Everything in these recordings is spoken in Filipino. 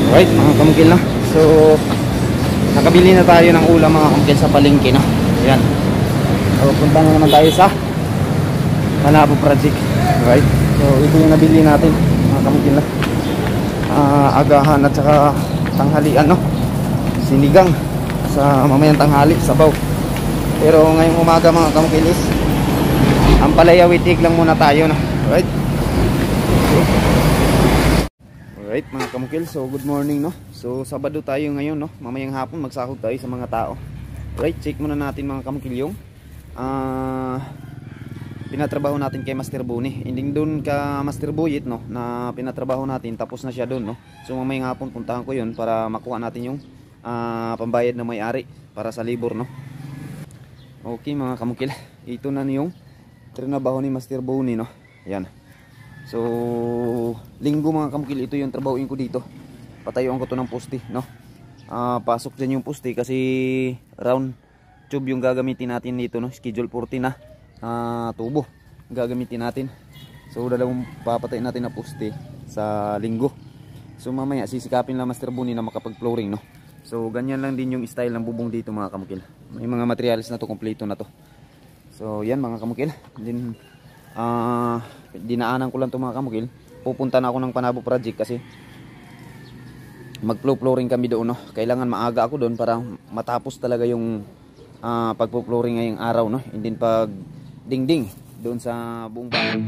Right mga kamukil, no? So nakabili na tayo ng ulam mga kamukil sa palengke, no? Yan. So punta na naman tayo sa Malabo Project. Right. So ito yung nabili natin mga kamukil, no? Agahan at saka tanghalian, no? Sinigang sa mamayang tanghali, sabaw. Pero ngayong umaga mga kamukil is ang palaya witig lang muna tayo, no? Right. Alright mga kamukil, so good morning, no? So Sabado tayo ngayon, no? Mamayang hapon magsahod tayo sa mga tao. Right, check muna natin mga kamukil yung pinatrabaho natin kay Master Buni. Ending dun ka Master Buyit, no? Na pinatrabaho natin, tapos na siya dun, no? So mamayang hapon puntahan ko yun para makuha natin yung pambayad na may-ari para sa libor, no? Okay mga kamukil, ito na yung trabaho ni Master Buni, no? Yan. So linggo mga kamukil, ito yung trabahoin ko dito. Patayuan ko to ng poste, no? Pasok dyan yung poste kasi round tube yung gagamitin natin dito, no? Schedule 40 na tubo gagamitin natin. So dalawang papatay natin na poste sa linggo. So mamaya sisikapin lang Master Buni na makapag flooring, no? So ganyan lang din yung style ng bubong dito mga kamukil. May mga materials na to, kompleto na to. So yan mga kamukil. Then dinaanan ko lang to mga kamukil. Pupunta na ako ng Panabo Project kasi mag-flooring kami doon, no? Kailangan maaga ako doon para matapos talaga yung pagpo-flooring ngayong araw, no? And then pag dingding doon sa buong bahay.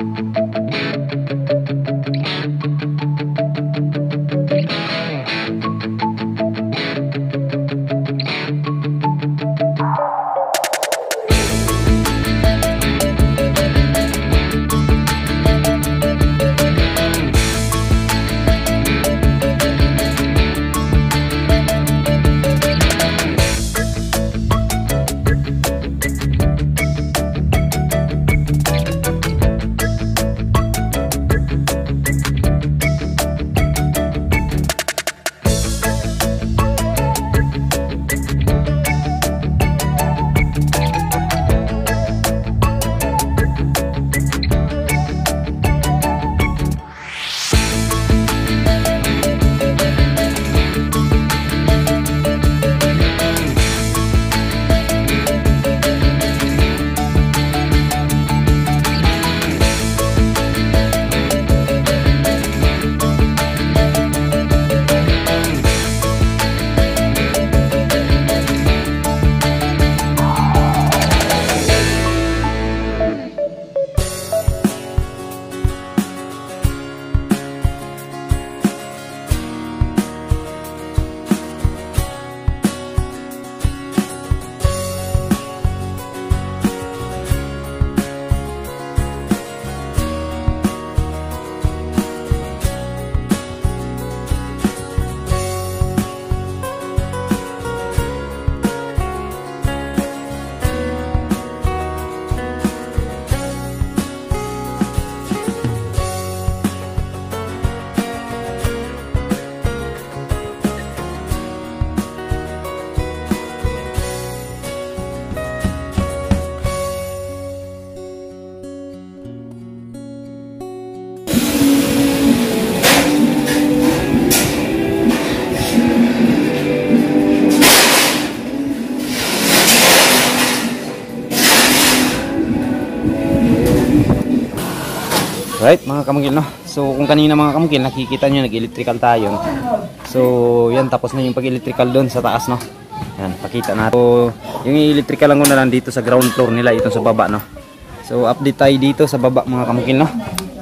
Right mga kamukil, no? So kung kanina mga kamukil nakikita nyo nag-electrical tayo, no? So yan, tapos na yung pag-electrical doon sa taas, no? Yan, pakita na. So yung electrical lang ko na lang dito sa ground floor nila, ito sa baba, no? So update tayo dito sa baba mga kamukil, no?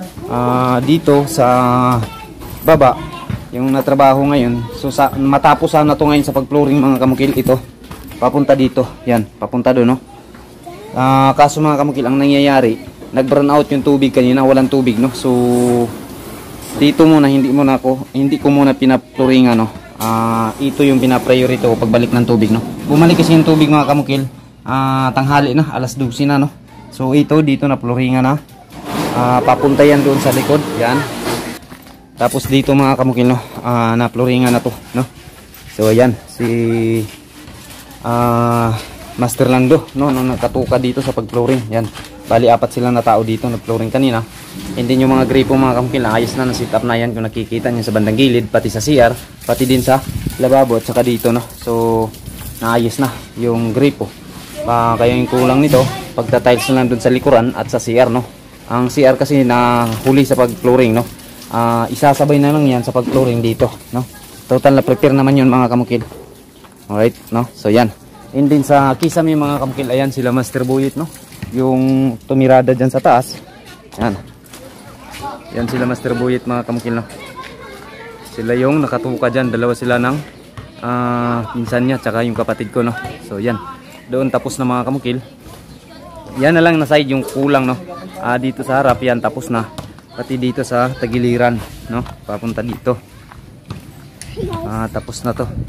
Dito sa baba yung natrabaho ngayon. So matapos sana to ngayon sa pag-flooring mga kamukil, ito papunta dito, yan, papunta doon, no? Kaso mga kamukil, ang nangyayari, nag-burn out yung tubig kanina, walang tubig, no? So dito muna hindi ko muna pinapluringan, no? Ito yung pina-priority ko pagbalik ng tubig, no? Bumalik kasi yung tubig mga kamukil tanghali na, alas 12 na, no? So ito dito na pluringan na. Papunta yan doon sa likod, yan. Tapos dito mga kamukil, no? Na pluringan na to, no? So ayan si Master Lando, no, nakatuka dito sa pag-flooring, yan. Bali, apat sila na tao dito nag-flooring kanina. Hindi yung mga gripo mga kamukil, ayos na sit up na yan kung nakikita nyo sa bandang gilid, pati sa CR, pati din sa lababo at saka dito, no. So naayos na yung gripo. Kaya yung kulang nito, pagta-tiles na lang dun sa likuran at sa CR, no. Ang CR kasi na huli sa pag-flooring, no. Isasabay na lang yan sa pag-flooring dito, no. Total na prepare naman yun mga kamukil. Alright, no. So yan. And din sa kisame mga kamukil, ayan sila Master Buyit, no. Yung tumirada dyan sa taas. Yan. Yan sila Master Buyit mga kamukil, no. Sila yung nakatuka dyan. Dalawa sila ng pinsan niya tsaka yung kapatid ko, no. So yan. Doon tapos na mga kamukil. Yan na lang na side yung kulang, no. Dito sa harap yan tapos na. Pati dito sa tagiliran, no. Papunta dito. Tapos na to.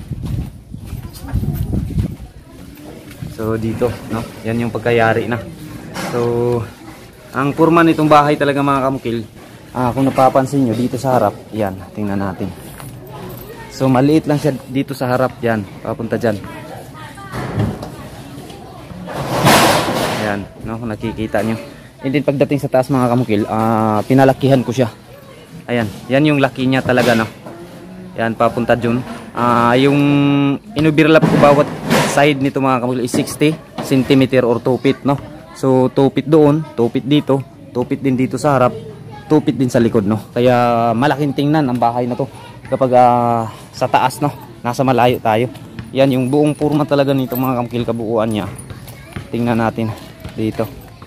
So dito, no. Yan yung pagkayari na. So ang kurma nitong bahay talaga mga kamukil, kung napapansin nyo dito sa harap, yan, tingnan natin. So maliit lang siya dito sa harap, yan, papunta dyan. Yan, no, nakikita nyo. And then pagdating sa taas mga kamukil, pinalakihan ko siya. Ayan, yan yung laki niya talaga, no. Yan, papunta dyan. Yung inuberlap ko bawat side nito mga kamukil is 60 cm or 2 feet, no. So 2 feet doon, 2 feet dito, 2 feet din dito sa harap, 2 feet din sa likod, no. Kaya malaking tingnan ang bahay na to kapag sa taas, no. Nasa malayo tayo. Yan yung buong forma talaga nito mga kamukil, kabuuan niya. Tingnan natin dito.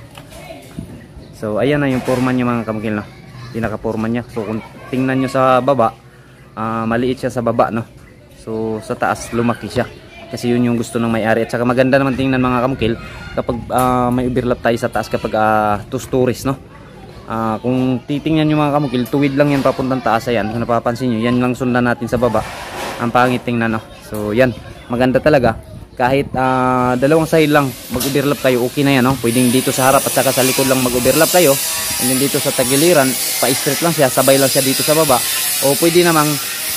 So ayan na yung forma niya mga kamukil, no. Pinaka forma niya. So kung tingnan nyo sa baba, maliit siya sa baba, no. So sa taas lumaki siya. Kasi yun yung gusto ng may-ari. At saka maganda naman tingnan mga kamukil kapag may overlap tayo sa taas kapag 2 stories, no. Kung titingnan nyo mga kamukil, tuwid lang yan papuntang taas. Ayan, kung napapansin nyo, yan lang sundan natin sa baba. Ang pangit tingnan, no. So yan, maganda talaga. Kahit dalawang side lang mag-overlap kayo, okay na yan, no. Pwedeng dito sa harap at saka sa likod lang mag-overlap kayo. And then dito sa tagiliran, pa-straight lang siya, sabay lang siya dito sa baba. O pwede namang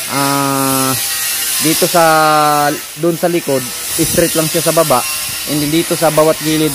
dito sa doon sa likod, straight lang siya sa baba. And then dito sa bawat gilid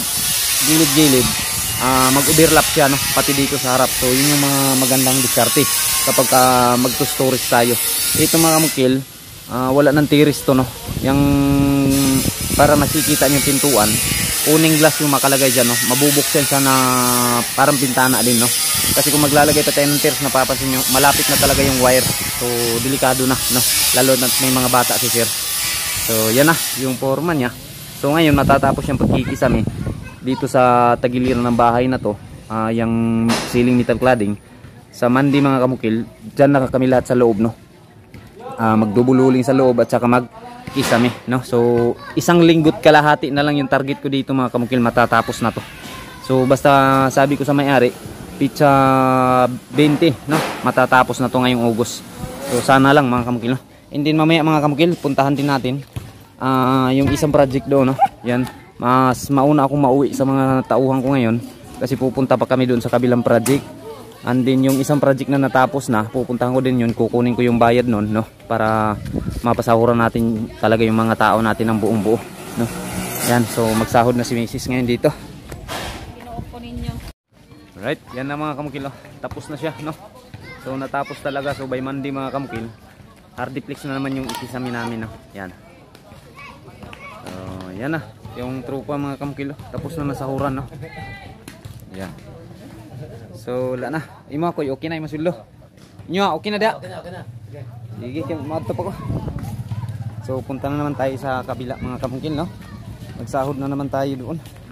mag-overlap siya, no, pati dito sa harap. So yun yung mga magandang diskarte kapag mag-2 stories tayo. Ito mga kamukil, wala nang tiris to, no. Yung para makikita niyo pintuan, uning glass yung makalagay dyan, no. Mabubuksan siya na parang pintana din, no. Kasi kung maglalagay tayo ng tiris, napapansin nyo, malapit na talaga yung wire. So delikado na, no, lalo na may mga bata si sir. So yan na yung forma niya. So ngayon matatapos yung pagkikisame dito sa tagiliran ng bahay na to, yung ceiling metal cladding. Sa Monday mga kamukil, dyan na kami lahat sa loob, no. Magdubululing sa loob at saka magkisame, no. So isang linggo't kalahati na lang yung target ko dito mga kamukil, matatapos na to. So basta sabi ko sa may-ari, pizza 20, no, matatapos na to ngayong August. So sana lang mga kamukil, no. And then mamaya mga kamukil, puntahan din natin yung isang project doon, no. Yan, mas mauna akong mauwi sa mga tauhan ko ngayon kasi pupunta pa kami doon sa kabilang project. And then yung isang project na natapos na, pupuntahan ko din yun, kukunin ko yung bayad nun, no, para mapasahuran natin talaga yung mga tao natin ng buong buo, no. Yan, so magsahod na si Mrs. ngayon dito. Right, yan na mga kamukil, no. Tapos na siya, no. So natapos talaga. So by Monday mga kamukil, hardiplex na naman yung ikisami namin, no. Yan. So yan na yung trupa mga kamukil, no. Tapos na nasahuran, no. Yan. So wala na. Imo ako okay na imasullo. Inyo okay na da. Okay na. Sige, maadto pa ko. So punta na naman tayo sa kabila mga kamukil, no. Magsahod na naman tayo doon.